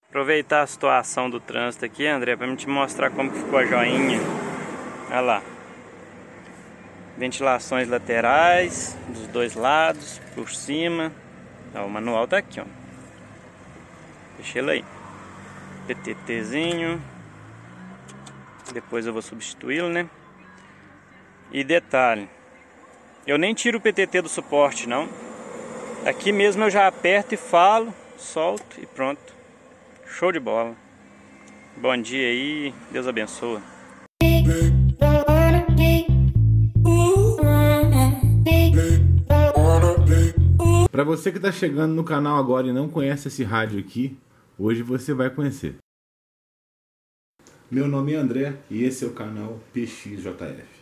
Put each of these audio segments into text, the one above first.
Aproveitar a situação do trânsito aqui, André, para me te mostrar como que ficou a joinha. Olha lá. Ventilações laterais dos dois lados, por cima. Ó, o manual tá aqui, ó. Deixa ele aí. PTTzinho. Depois eu vou substituí-lo, né? E detalhe, eu nem tiro o PTT do suporte, não. Aqui mesmo eu já aperto e falo, solto e pronto. Show de bola. Bom dia aí, Deus abençoe. Para você que está chegando no canal agora e não conhece esse rádio aqui, hoje você vai conhecer. Meu nome é André e esse é o canal PXJF.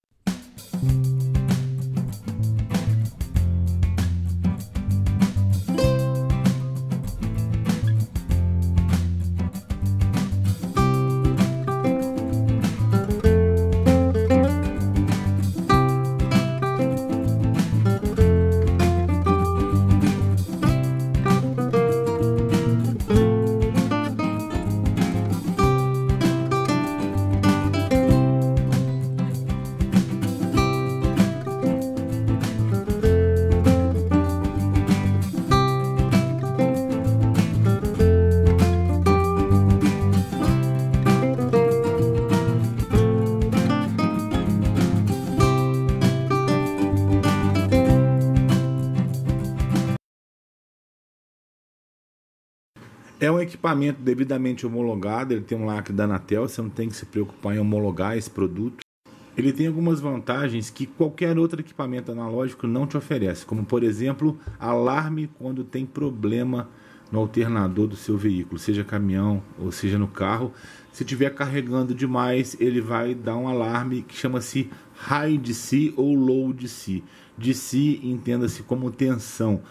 É um equipamento devidamente homologado, ele tem um lacre da Anatel, você não tem que se preocupar em homologar esse produto. Ele tem algumas vantagens que qualquer outro equipamento analógico não te oferece, como por exemplo, alarme quando tem problema no alternador do seu veículo, seja caminhão ou seja no carro. Se estiver carregando demais, ele vai dar um alarme que chama-se High DC ou Low DC. DC entenda-se como tensão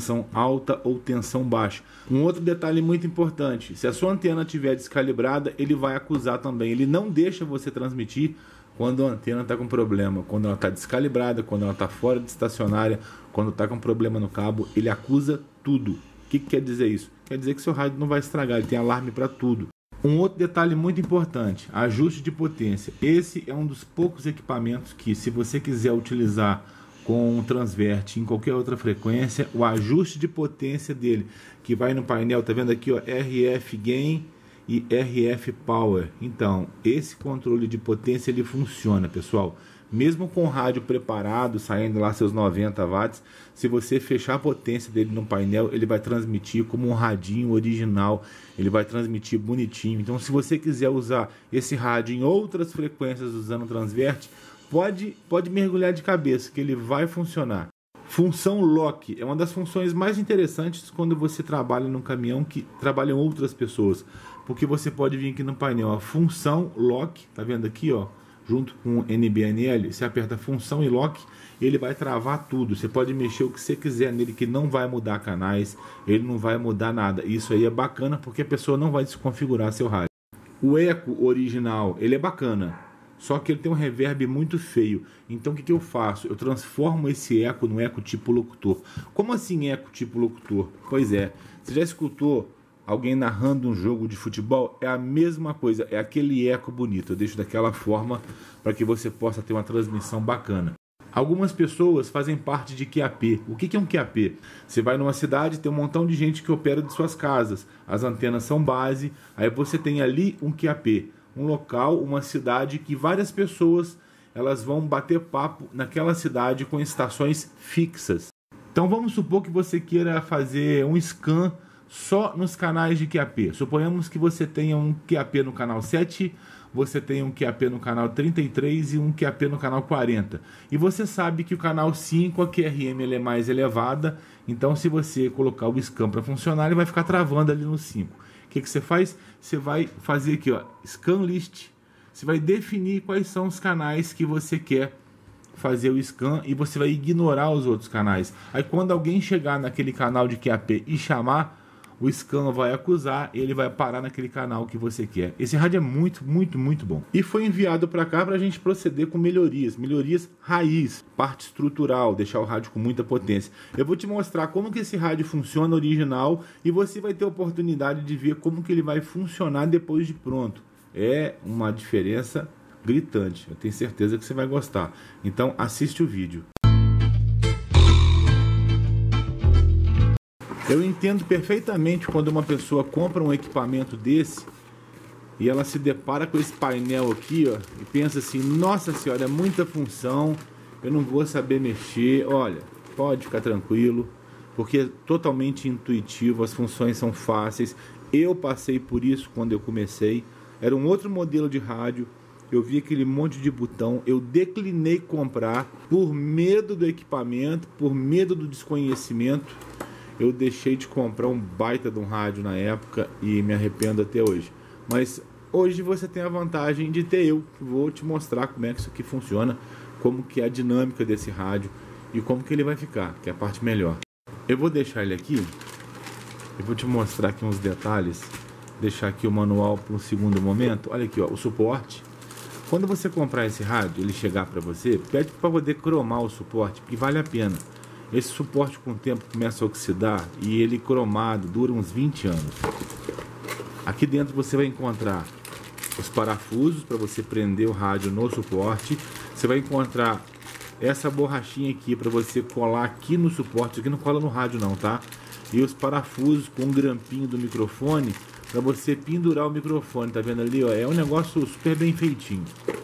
alta ou tensão baixa. Um outro detalhe muito importante, se a sua antena estiver descalibrada, ele vai acusar também. Ele não deixa você transmitir quando a antena está com problema, quando ela está descalibrada, quando ela está fora de estacionária, quando está com problema no cabo, ele acusa tudo. O que quer dizer isso? Quer dizer que seu rádio não vai estragar, ele tem alarme para tudo. Um outro detalhe muito importante, ajuste de potência. Esse é um dos poucos equipamentos que, se você quiser utilizar com um transverte em qualquer outra frequência, o ajuste de potência dele, que vai no painel, tá vendo aqui, ó, RF Gain e RF Power. Então, esse controle de potência, ele funciona, pessoal. Mesmo com o rádio preparado, saindo lá seus 90 watts, se você fechar a potência dele no painel, ele vai transmitir como um radinho original, ele vai transmitir bonitinho. Então, se você quiser usar esse rádio em outras frequências usando o transverte, pode mergulhar de cabeça, que ele vai funcionar. Função lock é uma das funções mais interessantes quando você trabalha num caminhão que trabalham outras pessoas, porque você pode vir aqui no painel, a função lock, tá vendo aqui, ó, junto com o NBNL, você aperta função e lock, ele vai travar tudo. Você pode mexer o que você quiser nele, que não vai mudar canais, ele não vai mudar nada. Isso aí é bacana porque a pessoa não vai desconfigurar seu rádio. O eco original, ele é bacana, só que ele tem um reverb muito feio. Então o que eu faço? Eu transformo esse eco no eco tipo locutor. Como assim eco tipo locutor? Pois é, você já escutou alguém narrando um jogo de futebol? É a mesma coisa, é aquele eco bonito. Eu deixo daquela forma para que você possa ter uma transmissão bacana. Algumas pessoas fazem parte de QAP. O que é um QAP? Você vai numa cidade, tem um montão de gente que opera de suas casas. As antenas são base, aí você tem ali um QAP. Um local, uma cidade que várias pessoas elas vão bater papo naquela cidade com estações fixas. Então vamos supor que você queira fazer um scan só nos canais de QAP. Suponhamos que você tenha um QAP no canal 7, você tem um QAP no canal 33 e um QAP no canal 40. E você sabe que o canal 5, a QRM ele é mais elevada, então se você colocar o scan para funcionar, ele vai ficar travando ali no 5. O que você faz? Você vai fazer aqui, ó, scan list. Você vai definir quais são os canais que você quer fazer o scan e você vai ignorar os outros canais. Aí quando alguém chegar naquele canal de QAP e chamar, o scan vai acusar e ele vai parar naquele canal que você quer. Esse rádio é muito, muito, muito bom. E foi enviado para cá para a gente proceder com melhorias raiz, parte estrutural, deixar o rádio com muita potência. Eu vou te mostrar como que esse rádio funciona original e você vai ter a oportunidade de ver como que ele vai funcionar depois de pronto. É uma diferença gritante, eu tenho certeza que você vai gostar. Então assiste o vídeo. Eu entendo perfeitamente quando uma pessoa compra um equipamento desse e ela se depara com esse painel aqui, ó, e pensa assim, nossa senhora, é muita função, eu não vou saber mexer. Olha, pode ficar tranquilo, porque é totalmente intuitivo, as funções são fáceis. Eu passei por isso quando eu comecei, era um outro modelo de rádio, eu vi aquele monte de botão, eu declinei comprar por medo do equipamento, por medo do desconhecimento. Eu deixei de comprar um baita de um rádio na época e me arrependo até hoje. Mas hoje você tem a vantagem de ter eu, que vou te mostrar como é que isso aqui funciona, como que é a dinâmica desse rádio e como que ele vai ficar, que é a parte melhor. Eu vou deixar ele aqui, eu vou te mostrar aqui uns detalhes, deixar aqui o manual para um segundo momento. Olha aqui, ó, o suporte. Quando você comprar esse rádio, ele chegar para você, pede para poder cromar o suporte, porque vale a pena. Esse suporte com o tempo começa a oxidar e ele cromado dura uns 20 anos. Aqui dentro você vai encontrar os parafusos para você prender o rádio no suporte. Você vai encontrar essa borrachinha aqui para você colar aqui no suporte. Isso aqui não cola no rádio não, tá? E os parafusos com o grampinho do microfone para você pendurar o microfone. Tá vendo ali, ó? É um negócio super bem feitinho.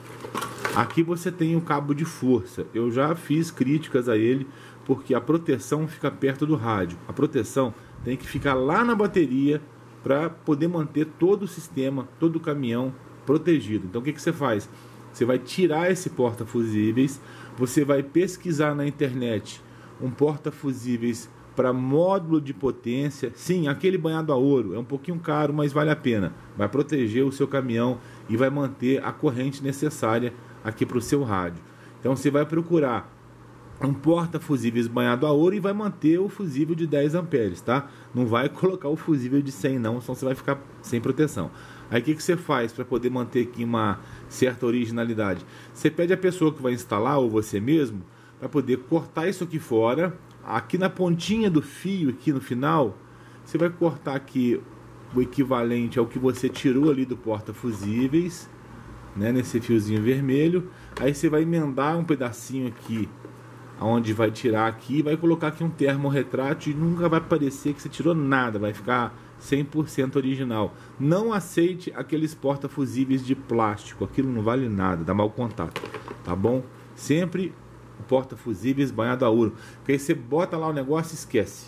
Aqui você tem o cabo de força. Eu já fiz críticas a ele, porque a proteção fica perto do rádio. A proteção tem que ficar lá na bateria para poder manter todo o sistema, todo o caminhão protegido. Então o que você faz? Você vai tirar esse porta-fusíveis, você vai pesquisar na internet um porta-fusíveis para módulo de potência. Sim, aquele banhado a ouro, é um pouquinho caro, mas vale a pena. Vai proteger o seu caminhão e vai manter a corrente necessária aqui para o seu rádio. Então você vai procurar um porta-fusíveis banhado a ouro e vai manter o fusível de 10 amperes, tá? Não vai colocar o fusível de 100 não, senão você vai ficar sem proteção. Aí o que você faz para poder manter aqui uma certa originalidade? Você pede a pessoa que vai instalar, ou você mesmo, para poder cortar isso aqui fora. Aqui na pontinha do fio, aqui no final, você vai cortar aqui o equivalente ao que você tirou ali do porta-fusíveis, né, nesse fiozinho vermelho. Aí você vai emendar um pedacinho aqui onde vai tirar aqui, vai colocar aqui um termorretrátil e nunca vai parecer que você tirou nada, vai ficar 100% original. Não aceite aqueles porta-fusíveis de plástico, aquilo não vale nada, dá mau contato, tá bom? Sempre o porta-fusíveis banhado a ouro, porque aí você bota lá o negócio e esquece.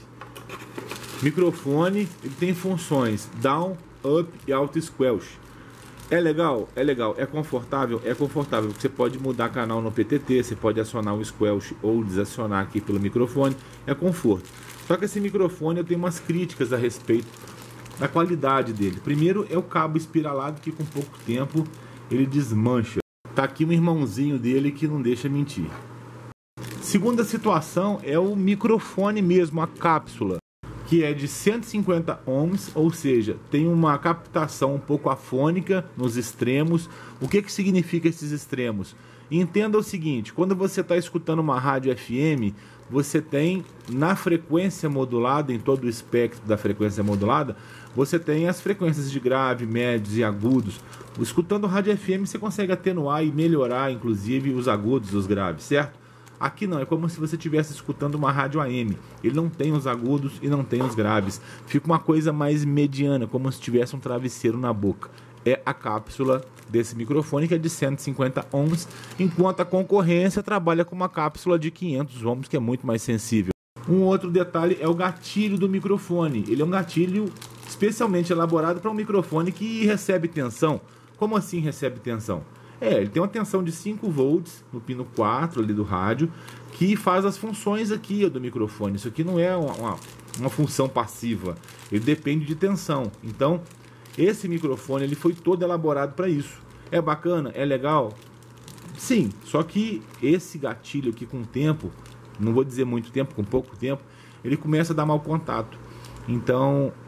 Microfone, ele tem funções down, up e auto squelch. É legal? É legal. É confortável? É confortável. Você pode mudar canal no PTT, você pode acionar o squelch ou desacionar aqui pelo microfone. É conforto. Só que esse microfone eu tenho umas críticas a respeito da qualidade dele. Primeiro é o cabo espiralado que com pouco tempo ele desmancha. Tá aqui um irmãozinho dele que não deixa mentir. Segunda situação é o microfone mesmo, a cápsula, que é de 150 ohms, ou seja, tem uma captação um pouco afônica nos extremos. O que significa esses extremos? Entenda o seguinte, quando você está escutando uma rádio FM, você tem na frequência modulada, em todo o espectro da frequência modulada, você tem as frequências de grave, médios e agudos. Escutando rádio FM você consegue atenuar e melhorar inclusive os agudos, os graves, certo? Aqui não, é como se você estivesse escutando uma rádio AM. Ele não tem os agudos e não tem os graves. Fica uma coisa mais mediana, como se tivesse um travesseiro na boca. É a cápsula desse microfone, que é de 150 ohms, enquanto a concorrência trabalha com uma cápsula de 500 ohms, que é muito mais sensível. Um outro detalhe é o gatilho do microfone. Ele é um gatilho especialmente elaborado para um microfone que recebe tensão. Como assim recebe tensão? Ele tem uma tensão de 5 volts no pino 4 ali do rádio, que faz as funções aqui do microfone. Isso aqui não é uma função passiva, ele depende de tensão. Então, esse microfone ele foi todo elaborado para isso. É bacana? É legal? Sim, só que esse gatilho aqui com o tempo, não vou dizer muito tempo, com pouco tempo, ele começa a dar mau contato. Então,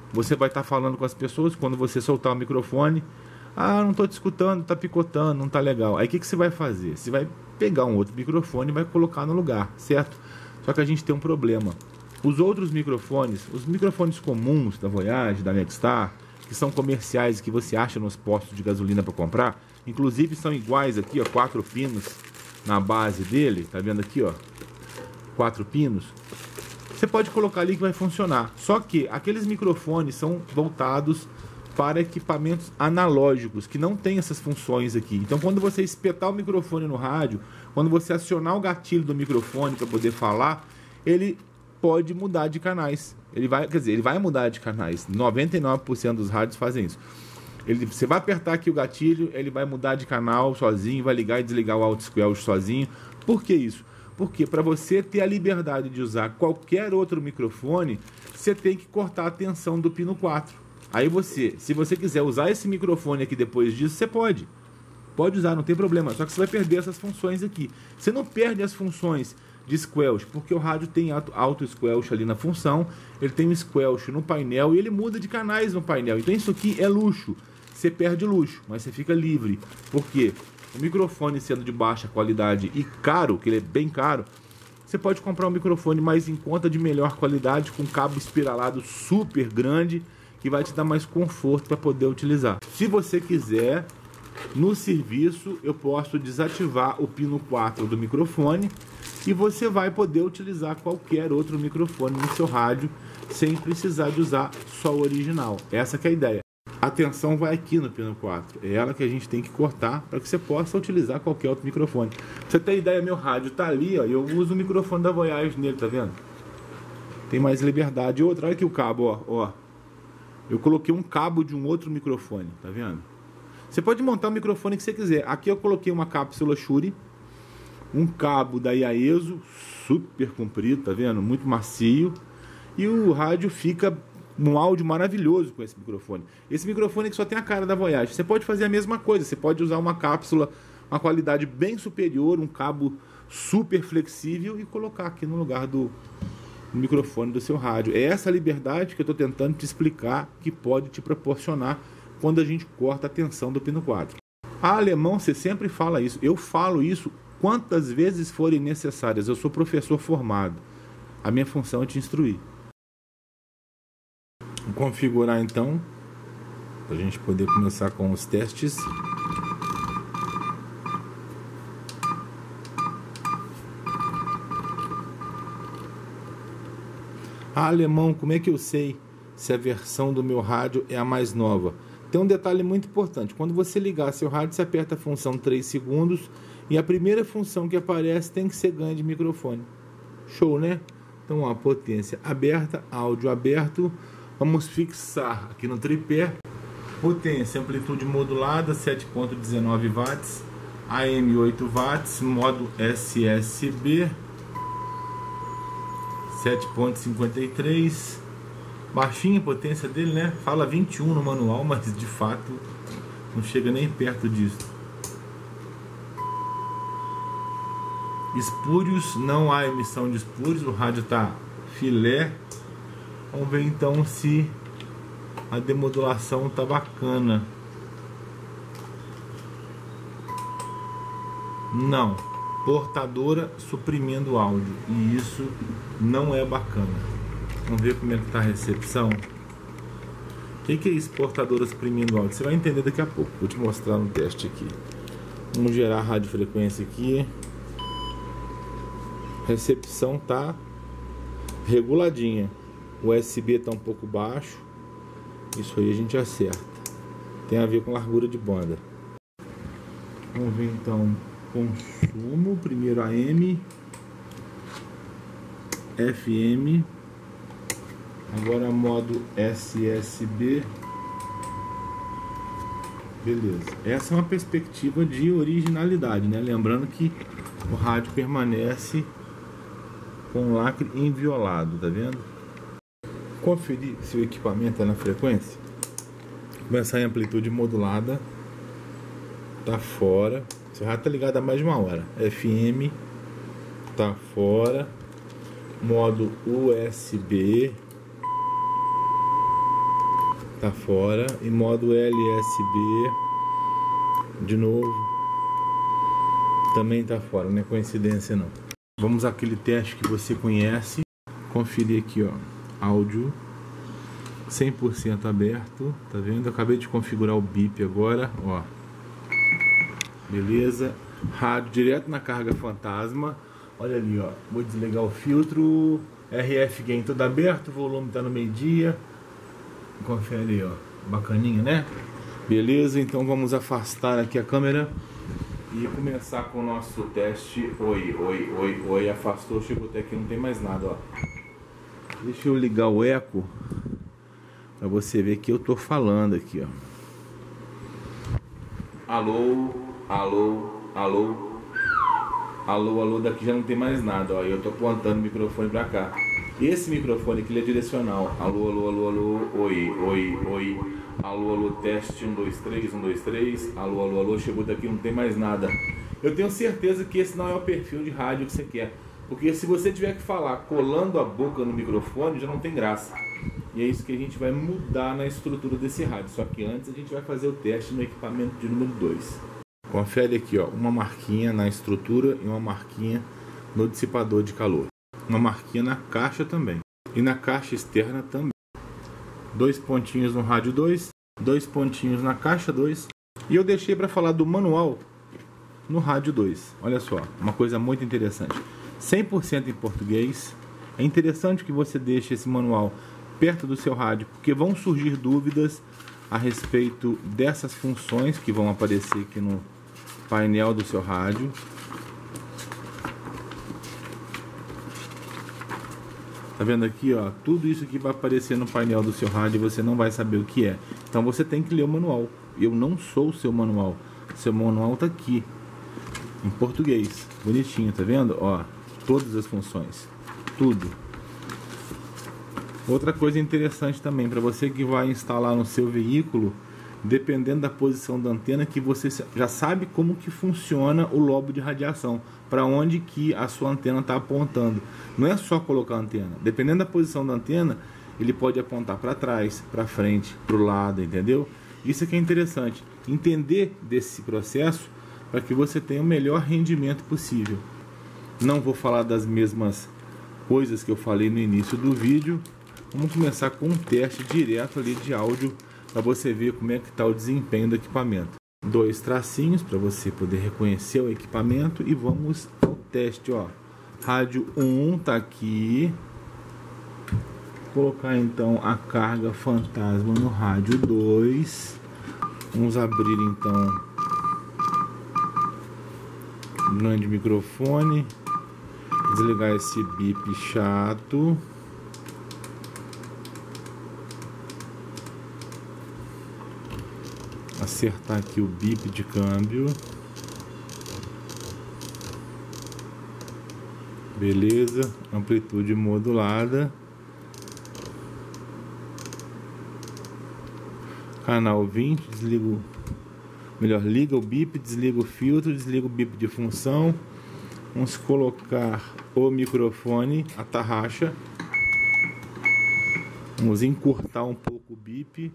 você vai estar falando com as pessoas. Quando você soltar o microfone, não estou te escutando, está picotando, não está legal. Aí o que você vai fazer? Você vai pegar um outro microfone e vai colocar no lugar, certo? Só que a gente tem um problema. Os outros microfones, os microfones comuns da Voyage, da Nexstar, que são comerciais, que você acha nos postos de gasolina para comprar, inclusive são iguais aqui, ó, 4 pinos na base dele, tá vendo aqui, ó, 4 pinos. Você pode colocar ali que vai funcionar. Só que aqueles microfones são voltados para equipamentos analógicos, que não tem essas funções aqui. Então, quando você espetar o microfone no rádio, quando você acionar o gatilho do microfone para poder falar, ele pode mudar de canais. Ele vai mudar de canais. 99% dos rádios fazem isso. Você vai apertar aqui o gatilho, ele vai mudar de canal sozinho, vai ligar e desligar o AutoSquelch sozinho. Por que isso? Porque para você ter a liberdade de usar qualquer outro microfone, você tem que cortar a tensão do pino 4. Aí se você quiser usar esse microfone aqui depois disso, você pode. Pode usar, não tem problema. Só que você vai perder essas funções aqui. Você não perde as funções de squelch, porque o rádio tem auto-squelch ali na função, ele tem um squelch no painel e ele muda de canais no painel. Então isso aqui é luxo. Você perde luxo, mas você fica livre. Por quê? O microfone sendo de baixa qualidade e caro, que ele é bem caro, você pode comprar um microfone mais em conta, de melhor qualidade, com cabo espiralado super grande, que vai te dar mais conforto para poder utilizar. Se você quiser, no serviço eu posso desativar o pino 4 do microfone e você vai poder utilizar qualquer outro microfone no seu rádio sem precisar de usar só o original. Essa que é a ideia. A tensão vai aqui no pino 4. É ela que a gente tem que cortar para que você possa utilizar qualquer outro microfone. Pra você ter ideia, meu rádio tá ali, ó, e eu uso o microfone da Voyage nele, tá vendo? Tem mais liberdade. Outra, olha aqui o cabo, ó. Eu coloquei um cabo de um outro microfone, tá vendo? Você pode montar o microfone que você quiser. Aqui eu coloquei uma cápsula Shure, um cabo da Yaeso, super comprido, tá vendo? Muito macio. E o rádio fica um áudio maravilhoso com esse microfone. Esse microfone que só tem a cara da Voyage. Você pode fazer a mesma coisa. Você pode usar uma cápsula, uma qualidade bem superior, um cabo super flexível e colocar aqui no lugar do microfone do seu rádio. É essa liberdade que eu estou tentando te explicar, que pode te proporcionar quando a gente corta a tensão do pino 4. A Alemão, você sempre fala isso. Eu falo isso quantas vezes forem necessárias. Eu sou professor formado. A minha função é te instruir. Vou configurar então, para a gente poder começar com os testes. Alemão, como é que eu sei se a versão do meu rádio é a mais nova? Tem um detalhe muito importante. Quando você ligar seu rádio, você aperta a função 3 segundos e a primeira função que aparece tem que ser ganho de microfone. Show, né? Então, ó, potência aberta, áudio aberto. Vamos fixar aqui no tripé. Potência, amplitude modulada, 7.19 watts. AM 8 watts, modo SSB. 7.53. Baixinha a potência dele, né? Fala 21 no manual, mas de fato não chega nem perto disso. Espúrios, não há emissão de espúrios, o rádio tá filé. Vamos ver então se a demodulação tá bacana. Não, portadora suprimindo áudio, e isso não é bacana. Vamos ver como é que tá a recepção. O que é isso, portadora suprimindo áudio? Você vai entender daqui a pouco. Vou te mostrar no teste aqui. Vamos gerar a radiofrequência aqui. Recepção tá reguladinha. O USB tá um pouco baixo. Isso aí a gente acerta. Tem a ver com largura de banda. Vamos ver então consumo. Primeiro AM, FM. Agora modo SSB. Beleza. Essa é uma perspectiva de originalidade, né? Lembrando que o rádio permanece com o lacre inviolado, tá vendo? Conferir se o equipamento está na frequência. Começar em amplitude modulada. Tá fora. Você já tá ligado há mais de uma hora. FM. Tá fora. Modo USB. tá fora. E modo LSB, de novo, também tá fora, não é coincidência não. Vamos àquele teste que você conhece. Conferir aqui, ó, áudio 100% aberto, tá vendo? Eu acabei de configurar o bip agora, ó. Beleza, rádio direto na carga fantasma. Olha ali, ó, vou desligar o filtro, RF gain todo aberto, o volume tá no meio-dia. Confere aí, ó, bacaninha, né? Beleza, então vamos afastar aqui a câmera e começar com o nosso teste. Oi, afastou, chegou até aqui, não tem mais nada, ó. Deixa eu ligar o eco pra você ver que eu tô falando aqui, ó. Alô, alô, alô. Alô, alô, daqui já não tem mais nada, ó. Eu tô apontando o microfone pra cá. Esse microfone aqui ele é direcional. Alô, alô, alô, alô. Oi. Alô, alô, teste 1, 2, 3, 1, 2, 3. Alô, alô, alô, chegou daqui, não tem mais nada. Eu tenho certeza que esse não é o perfil de rádio que você quer. Porque se você tiver que falar colando a boca no microfone, já não tem graça. E é isso que a gente vai mudar na estrutura desse rádio. Só que antes a gente vai fazer o teste no equipamento de número 2. Confere aqui, ó, uma marquinha na estrutura e uma marquinha no dissipador de calor. Uma marquinha na caixa também. E na caixa externa também. 2 pontinhos no rádio 2, 2 pontinhos na caixa 2. E eu deixei para falar do manual no rádio 2. Olha só, uma coisa muito interessante. 100% em português. É interessante que você deixe esse manual perto do seu rádio, porque vão surgir dúvidas a respeito dessas funções que vão aparecer aqui no painel do seu rádio. Tá vendo aqui, ó? Tudo isso aqui vai aparecer no painel do seu rádio e você não vai saber o que é. Então você tem que ler o manual. Eu não sou o seu manual. Seu manual tá aqui, em português. Bonitinho, tá vendo? Ó, todas as funções. Tudo. Outra coisa interessante também, para você que vai instalar no seu veículo, dependendo da posição da antena, que você já sabe como que funciona o lobo de radiação, para onde que a sua antena está apontando. Não é só colocar a antena, dependendo da posição da antena, ele pode apontar para trás, para frente, para o lado, entendeu? Isso aqui é interessante, entender desse processo para que você tenha o melhor rendimento possível. Não vou falar das mesmas coisas que eu falei no início do vídeo. Vamos começar com um teste direto ali de áudio para você ver como é que está o desempenho do equipamento. 2 tracinhos para você poder reconhecer o equipamento e vamos ao teste, ó. Rádio 1 tá aqui. Vou colocar então a carga fantasma no rádio 2. Vamos abrir então o grande microfone. Desligar esse bip chato. Acertar aqui o bip de câmbio. Beleza, amplitude modulada. Canal 20, desligo, melhor, liga o bip, desliga o filtro, desliga o bip de função. Vamos colocar o microfone, a tarraxa. Vamos encurtar um pouco o bip.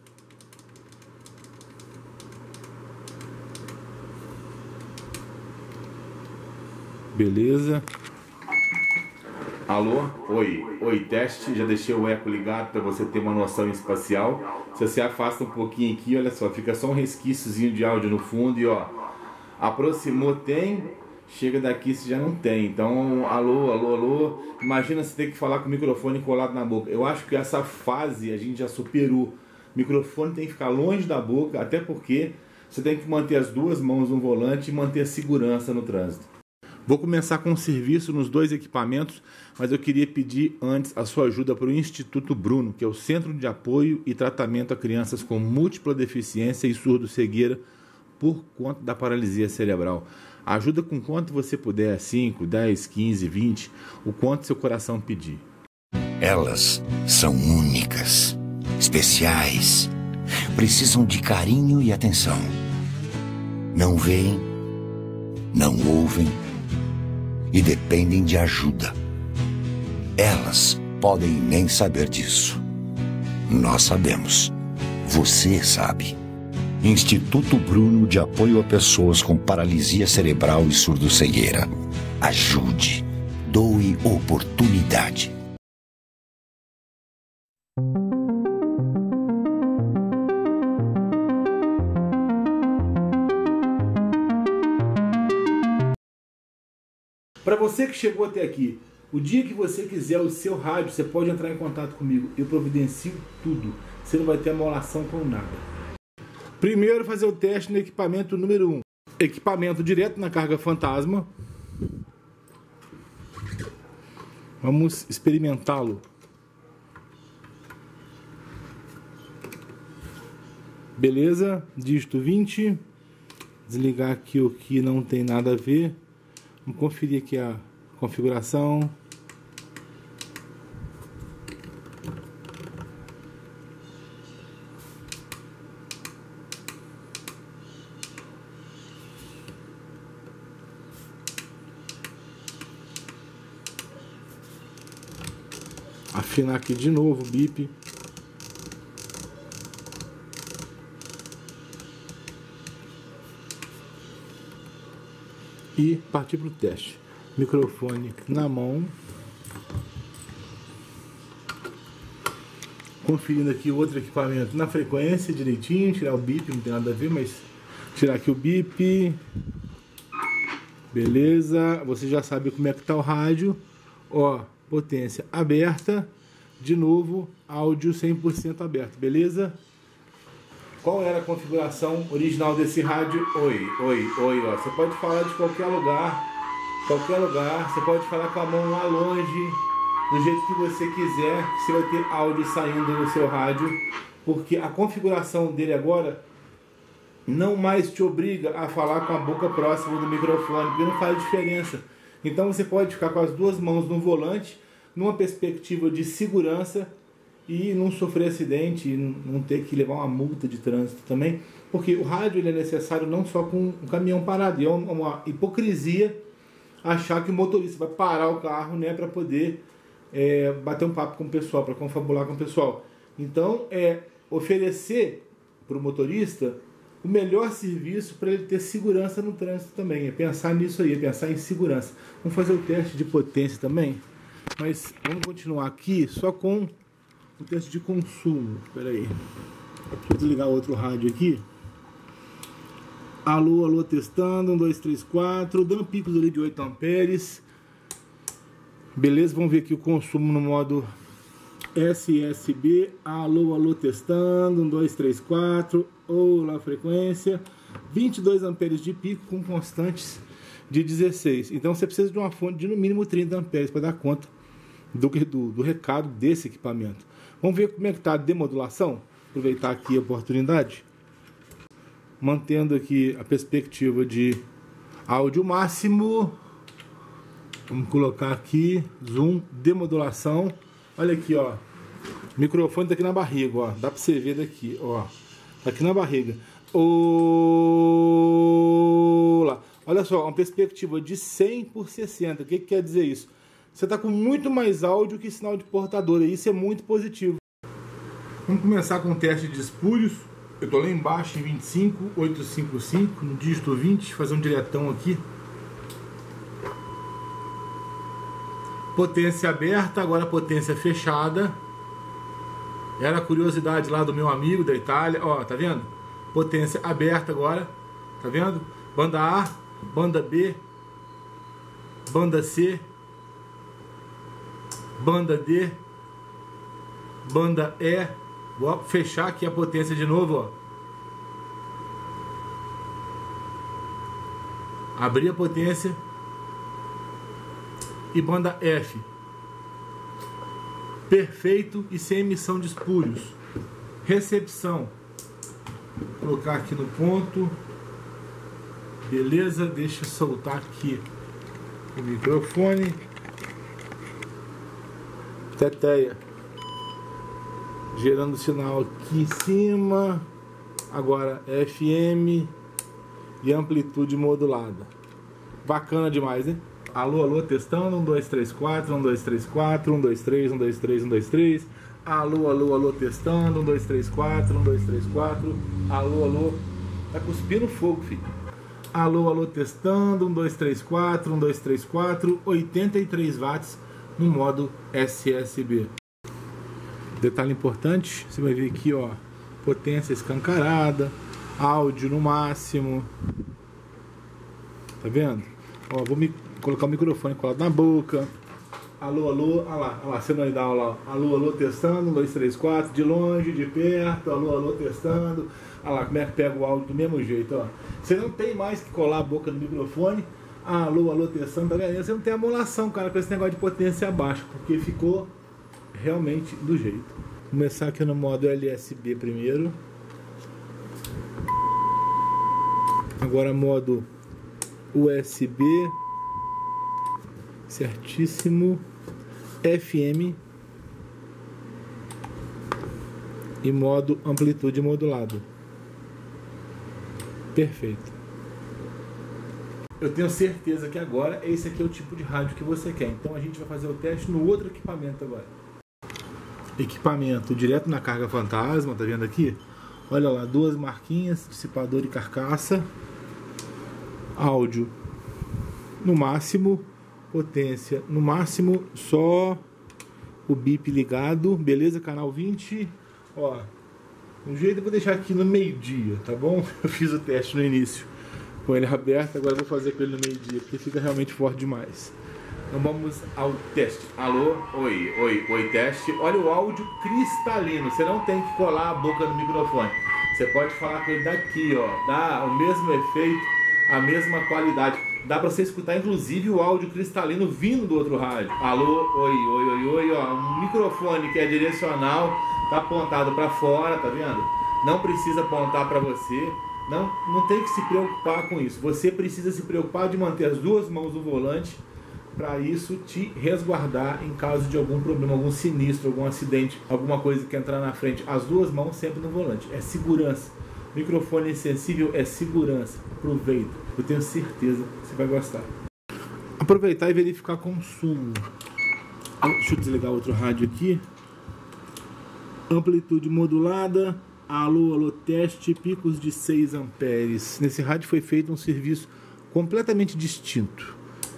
Beleza. Alô? Oi, teste. Já deixei o eco ligado para você ter uma noção espacial. Se você afasta um pouquinho aqui, olha só, fica só um resquíciozinho de áudio no fundo e ó, aproximou, tem, chega daqui se já não tem. Então, alô. Imagina você ter que falar com o microfone colado na boca. Eu acho que essa fase a gente já superou. O microfone tem que ficar longe da boca, até porque você tem que manter as duas mãos no volante e manter a segurança no trânsito. Vou começar com o serviço nos 2 equipamentos, mas eu queria pedir antes a sua ajuda para o Instituto Bruno, que é o Centro de Apoio e Tratamento a Crianças com Múltipla Deficiência e Surdo-Cegueira por conta da paralisia cerebral. Ajuda com quanto você puder, 5, 10, 15, 20, o quanto seu coração pedir. Elas são únicas, especiais, precisam de carinho e atenção. Não veem, não ouvem e dependem de ajuda. Elas podem nem saber disso. Nós sabemos. Você sabe. Instituto Bruno de Apoio a Pessoas com Paralisia Cerebral e Surdo-Cegueira. Ajude. Doe oportunidade. Para você que chegou até aqui, o dia que você quiser o seu rádio, você pode entrar em contato comigo. Eu providencio tudo. Você não vai ter amolação com nada. Primeiro, fazer o teste no equipamento número 1. Equipamento direto na carga fantasma. Vamos experimentá-lo. Beleza, dígito 20. Desligar aqui o que não tem nada a ver. Vamos conferir aqui a configuração. Afinar aqui de novo o bip. E partir para o teste. Microfone na mão. Conferindo aqui o outro equipamento na frequência direitinho. Tirar o bip, não tem nada a ver, mas tirar aqui o bip. Beleza. Você já sabe como é que tá o rádio. Ó, potência aberta. De novo, áudio 100% aberto, beleza? Qual era a configuração original desse rádio? Oi, ó. Você pode falar de qualquer lugar. Você pode falar com a mão lá longe, do jeito que você quiser, que você vai ter áudio saindo no seu rádio, porque a configuração dele agora não mais te obriga a falar com a boca próxima do microfone, porque não faz diferença. Então você pode ficar com as duas mãos no volante, numa perspectiva de segurança e não sofrer acidente, e não ter que levar uma multa de trânsito também, porque o rádio ele é necessário não só com um caminhão parado, e é uma hipocrisia achar que o motorista vai parar o carro, né, para poder bater um papo com o pessoal, para confabular com o pessoal. Então, oferecer para o motorista o melhor serviço para ele ter segurança no trânsito também, é pensar nisso aí, é pensar em segurança. Vamos fazer o teste de potência também? Mas vamos continuar aqui só com o teste de consumo. Espera aí. Deixa eu desligar outro rádio aqui. Alô, alô, testando. 1, 2, 3, 4. Dando picos ali de 8 amperes. Beleza, vamos ver aqui o consumo no modo SSB. Alô, alô, testando. 1, 2, 3, 4. Olá, frequência. 22 amperes de pico com constantes de 16. Então você precisa de uma fonte de no mínimo 30 amperes para dar conta do recado desse equipamento. Vamos ver como é que está a demodulação. Aproveitar aqui a oportunidade. Mantendo aqui a perspectiva de áudio máximo. Vamos colocar aqui zoom, demodulação. Olha aqui, ó. O microfone tá aqui na barriga, ó. Dá para você ver daqui, ó. Tá aqui na barriga. Olá. Olha só, uma perspectiva de 100 por 60. O que quer dizer isso? Você está com muito mais áudio que sinal de portador. E isso é muito positivo. Vamos começar com o teste de espúrios. Eu estou lá embaixo em 25,855, no dígito 20. Fazer um diretão aqui. Potência aberta, agora potência fechada. Era a curiosidade lá do meu amigo da Itália. Ó, tá vendo? Potência aberta agora. Tá vendo? Banda A, banda B, banda C, banda D, banda E. Vou fechar aqui a potência de novo, ó. Abrir a potência. E banda F. Perfeito e sem emissão de espúrios. Recepção. Vou colocar aqui no ponto. Beleza, deixa eu soltar aqui o microfone. Teteia. Gerando sinal aqui em cima. Agora FM e amplitude modulada. Bacana demais, hein? Alô, alô, testando. 1, 2, 3, 4. 1, 2, 3, 4. 1, 2, 3, 1, 2, 3, 1, 2, 3. Alô, alô, alô, testando. 1, 2, 3, 4. 1, 2, 3, 4. Alô, alô. Tá cuspindo fogo, filho. Alô, alô, testando. 1, 2, 3, 4. 1, 2, 3, 4. 83 watts no modo SSB. Detalhe importante, você vai ver aqui, ó, potência escancarada, áudio no máximo. Tá vendo? Ó, vou colocar o microfone colado na boca. Alô, alô, olha lá, senoidal lá. Alô, alô, testando, 1, 2, 3, 4, de longe, de perto, alô, alô, testando. Olha lá como é que pega o áudio do mesmo jeito, ó. Você não tem mais que colar a boca no microfone. Alô, alô, testando, tá vendo? Você não tem amolação, cara, com esse negócio de potência baixa, porque ficou realmente do jeito. Vou começar aqui no modo LSB primeiro. Agora modo USB. Certíssimo. FM e modo amplitude modulado. Perfeito. Eu tenho certeza que agora esse aqui é o tipo de rádio que você quer. Então a gente vai fazer o teste no outro equipamento agora. Equipamento direto na carga fantasma, tá vendo aqui? Olha lá, 2 marquinhas, dissipador e carcaça. Áudio no máximo. Potência no máximo, só o bip ligado, beleza? Canal 20, ó, um jeito eu vou deixar aqui no meio-dia, tá bom? Eu fiz o teste no início com ele aberto, agora eu vou fazer com ele no meio-dia, porque fica realmente forte demais. Então vamos ao teste. Alô, oi, teste. Olha o áudio cristalino, você não tem que colar a boca no microfone, você pode falar com ele daqui, ó, dá o mesmo efeito, a mesma qualidade. Dá pra você escutar inclusive o áudio cristalino vindo do outro rádio. Alô, oi, ó. Um microfone que é direcional, tá apontado pra fora, tá vendo? Não precisa apontar pra você. Não tem que se preocupar com isso. Você precisa se preocupar de manter as 2 mãos no volante, para isso te resguardar em caso de algum problema, algum sinistro, algum acidente, alguma coisa que entrar na frente. As 2 mãos sempre no volante. É segurança. Microfone sensível é segurança. Aproveita. Eu tenho certeza que você vai gostar. Aproveitar e verificar consumo. Deixa eu desligar outro rádio aqui. Amplitude modulada. Alô, alô, teste. Picos de 6 amperes. Nesse rádio foi feito um serviço completamente distinto.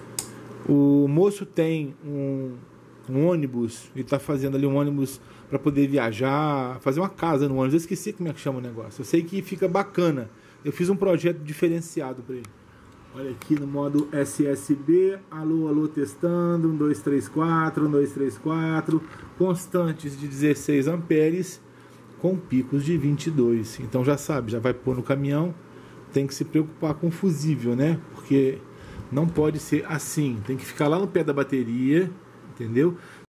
O moço tem um ônibus. Ele está fazendo ali um ônibus para poder viajar, fazer uma casa no ônibus. Eu esqueci como é que chama o negócio. Eu sei que fica bacana. Eu fiz um projeto diferenciado para ele. Olha aqui no modo SSB. Alô, alô, testando. 1, 2, 3, 4. 1, 2, 3, 4. Constantes de 16 amperes com picos de 22. Então já sabe, já vai pôr no caminhão. Tem que se preocupar com o fusível, né? Porque não pode ser assim. Tem que ficar lá no pé da bateria, entendeu?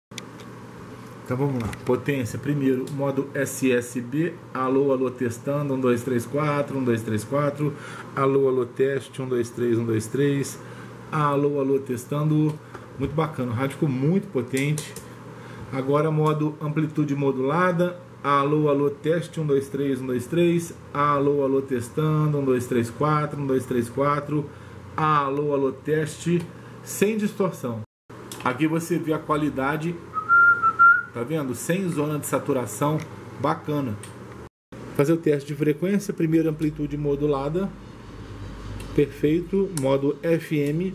Então vamos lá. Potência, primeiro, modo SSB. Alô, alô, testando. 1, 2, 3, 4. 1, 2, 3, 4. Alô, alô, teste. 1, 2, 3, 1, 2, 3. Alô, alô, testando. Muito bacana. O rádio ficou muito potente. Agora, modo amplitude modulada. Alô, alô, teste. 1, 2, 3, 1, 2, 3. Alô, alô, testando. 1, 2, 3, 4. 1, 2, 3, 4. Alô, alô, teste. Sem distorção. Aqui você vê a qualidade. Tá vendo? Sem zona de saturação, bacana. Fazer o teste de frequência, primeiro amplitude modulada. Perfeito. Modo FM.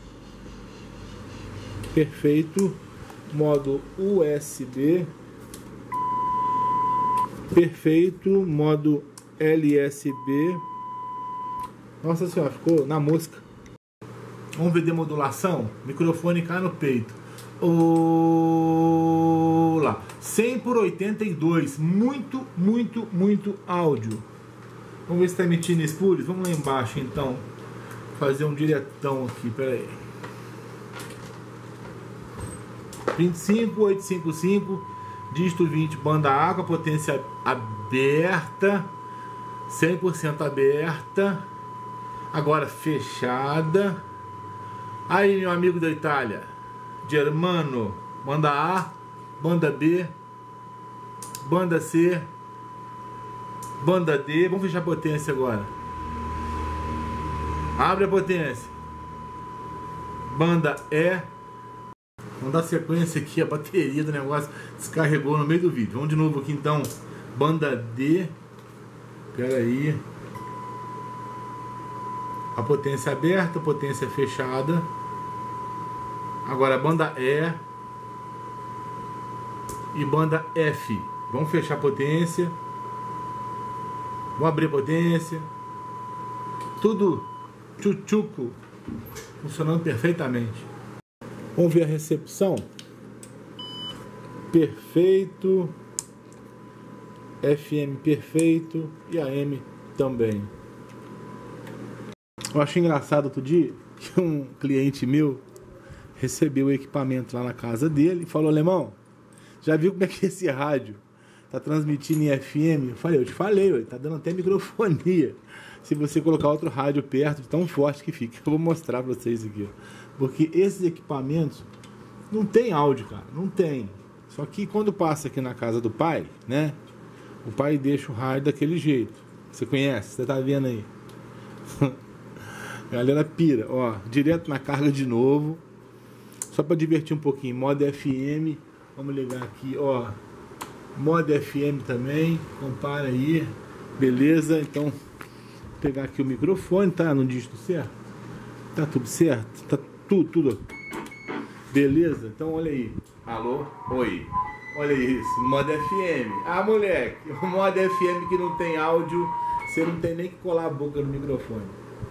Perfeito. Modo USB. Perfeito. Modo LSB. Nossa senhora, ficou na mosca. Vamos ver demodulação? Microfone cai no peito. Olá, 100 por 82, muito áudio. Vamos ver se está emitindo espúrios. Vamos lá embaixo então, fazer um diretão aqui, pera aí. 25855, dígito 20, banda A com a potência aberta, 100% aberta, agora fechada. Aí, meu amigo da Itália, Germano, banda A, banda B, banda C, banda D. Vamos fechar a potência agora. Abre a potência. Banda E, Vamos dar sequência aqui, a bateria do negócio descarregou no meio do vídeo. Vamos de novo aqui então, banda D, espera aí, a potência aberta, a potência fechada, agora a banda E e banda F. Vamos fechar a potência, vamos abrir a potência, tudo tchutchuco, funcionando perfeitamente. Vamos ver a recepção. Perfeito. FM perfeito. E AM também. Eu achei engraçado outro dia que um cliente meu recebeu o equipamento lá na casa dele e falou: alemão, já viu como é que esse rádio tá transmitindo em FM? Eu falei: eu te falei, tá dando até microfonia se você colocar outro rádio perto, de tão forte que fica. Eu vou mostrar pra vocês aqui, porque esses equipamentos não tem áudio, cara, não tem. Só que quando passa aqui na casa do pai, né, o pai deixa o rádio daquele jeito. Você conhece? Você tá vendo aí? A galera pira, ó, direto na carga de novo, só para divertir um pouquinho. Modo FM, vamos ligar aqui, ó, modo FM também, compara aí, beleza? Então, vou pegar aqui o microfone, tá no dígito certo? Tá tudo certo? Tá tudo. Beleza? Então, olha aí. Alô? Oi. Olha isso, modo FM. Ah, moleque, o modo FM que não tem áudio, você não tem nem que colar a boca no microfone.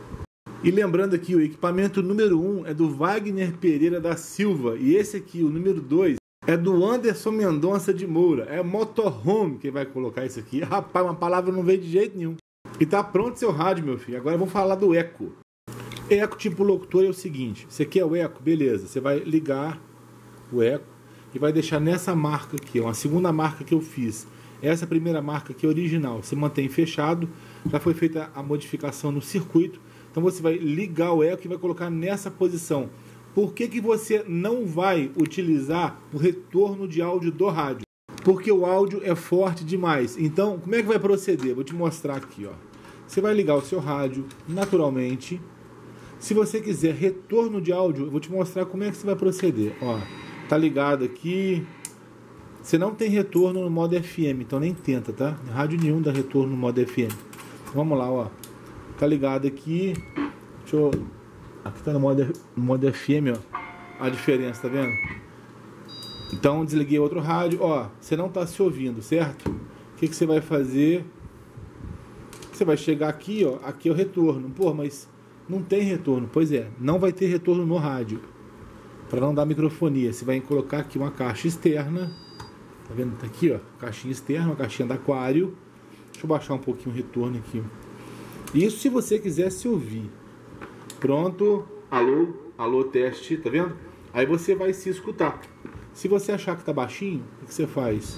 E lembrando aqui, o equipamento número 1 é do Wagner Pereira da Silva. E esse aqui, o número 2, é do Anderson Mendonça de Moura. É motorhome que vai colocar isso aqui. Rapaz, uma palavra não veio de jeito nenhum. E tá pronto seu rádio, meu filho. Agora vamos falar do eco. Eco tipo locutor é o seguinte. Você quer o eco? Beleza. Você vai ligar o eco e vai deixar nessa marca aqui. É uma segunda marca que eu fiz. Essa primeira marca aqui é original. Você mantém fechado. Já foi feita a modificação no circuito. Então você vai ligar o eco e vai colocar nessa posição. Por que você não vai utilizar o retorno de áudio do rádio? Porque o áudio é forte demais. Então, como é que vai proceder? Vou te mostrar aqui, ó. Você vai ligar o seu rádio naturalmente. Se você quiser retorno de áudio, eu vou te mostrar como é que você vai proceder. Ó, tá ligado aqui. Você não tem retorno no modo FM, então nem tenta, tá? Rádio nenhum dá retorno no modo FM. Vamos lá, ó. Tá ligado aqui. Deixa eu... Aqui tá no modo FM, ó. A diferença, tá vendo? Então desliguei outro rádio. Ó, você não tá se ouvindo, certo? O que você vai fazer? Você vai chegar aqui, ó. Aqui é o retorno. Pô, mas não tem retorno. Pois é, não vai ter retorno no rádio. Para não dar microfonia. Você vai colocar aqui uma caixa externa. Tá vendo? Tá aqui, ó. Caixinha externa, uma caixinha da Aquário. Deixa eu baixar um pouquinho o retorno aqui. Isso se você quiser se ouvir. Pronto. Alô? Alô, teste. Tá vendo? Aí você vai se escutar. Se você achar que tá baixinho, o que você faz?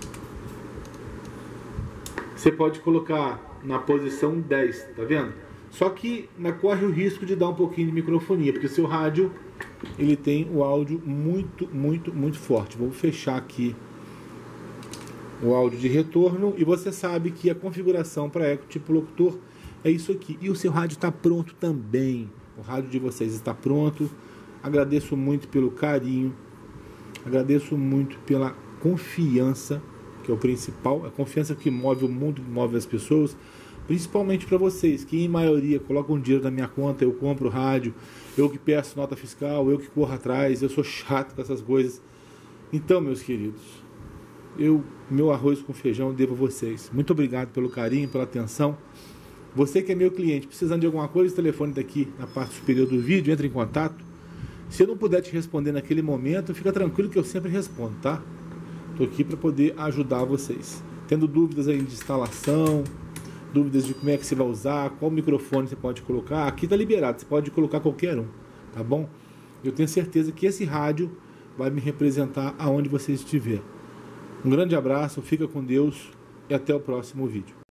Você pode colocar na posição 10, tá vendo? Só que corre o risco de dar um pouquinho de microfonia, porque o seu rádio ele tem o áudio muito forte. Vou fechar aqui o áudio de retorno e você sabe que a configuração para eco tipo locutor é isso aqui. E o seu rádio está pronto também. O rádio de vocês está pronto. Agradeço muito pelo carinho. Agradeço muito pela confiança, que é o principal. A confiança que move o mundo, que move as pessoas. Principalmente para vocês, que em maioria colocam dinheiro na minha conta, eu compro rádio, eu que peço nota fiscal, eu que corro atrás, eu sou chato com essas coisas. Então, meus queridos, meu arroz com feijão eu devo a vocês. Muito obrigado pelo carinho, pela atenção. Você que é meu cliente, precisando de alguma coisa, o telefone está aqui na parte superior do vídeo, entre em contato. Se eu não puder te responder naquele momento, fica tranquilo que eu sempre respondo, tá? Estou aqui para poder ajudar vocês. Tendo dúvidas aí de instalação, dúvidas de como é que você vai usar, qual microfone você pode colocar, aqui está liberado, você pode colocar qualquer um, tá bom? Eu tenho certeza que esse rádio vai me representar aonde você estiver. Um grande abraço, fica com Deus e até o próximo vídeo.